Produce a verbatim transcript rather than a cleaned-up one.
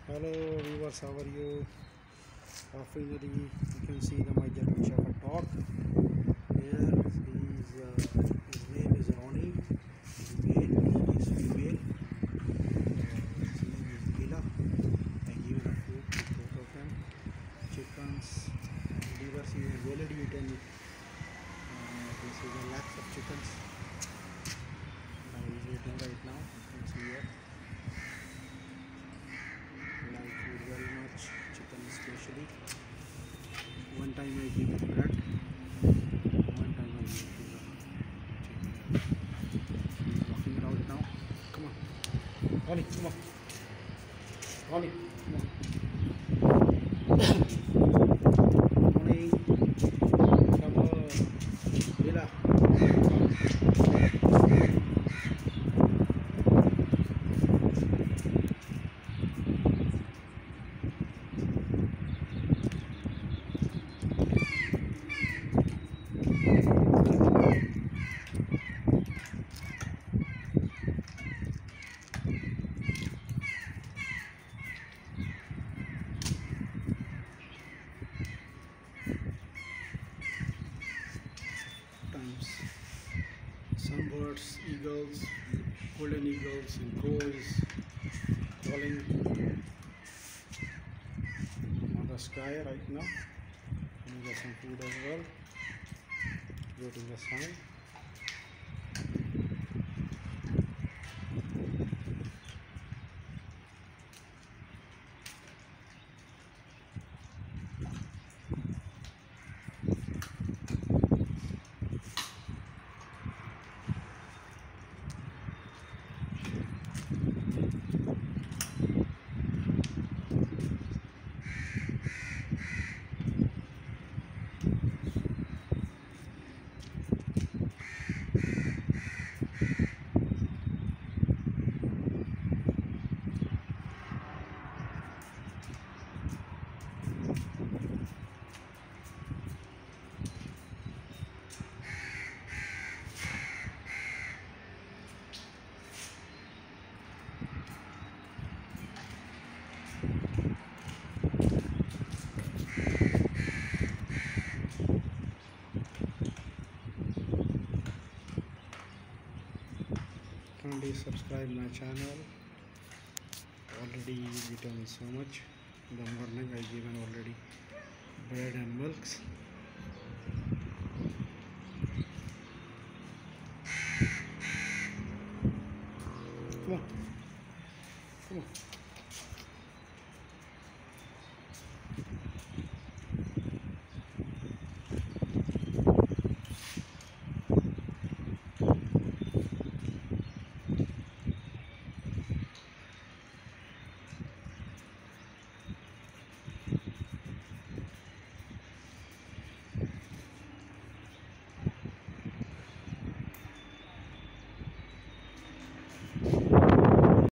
Hello viewers, how are you? Uh, finally, you can see the my German Shepherd dog. Here, he's, uh, his name is Ronnie. He's male, he's female. Uh, his name is Gila. I given a food to both of them. Chickens, livers, he has already eaten. Uh, this is a lakhs of chickens. Now he's eating right now. You can see here. Like food very much, chicken especially. One time I give it bread, one time I give it chicken. He's walking around now. Come on, Ronnie, come on. Ronnie, come on. Ronnie, come on. Bella. Times some birds, eagles, golden eagles and crows calling on the sky right now. And we got some food as well. Waiting the sun. Kindly subscribe my channel. Already eaten so much. In the morning I given already bread and milks.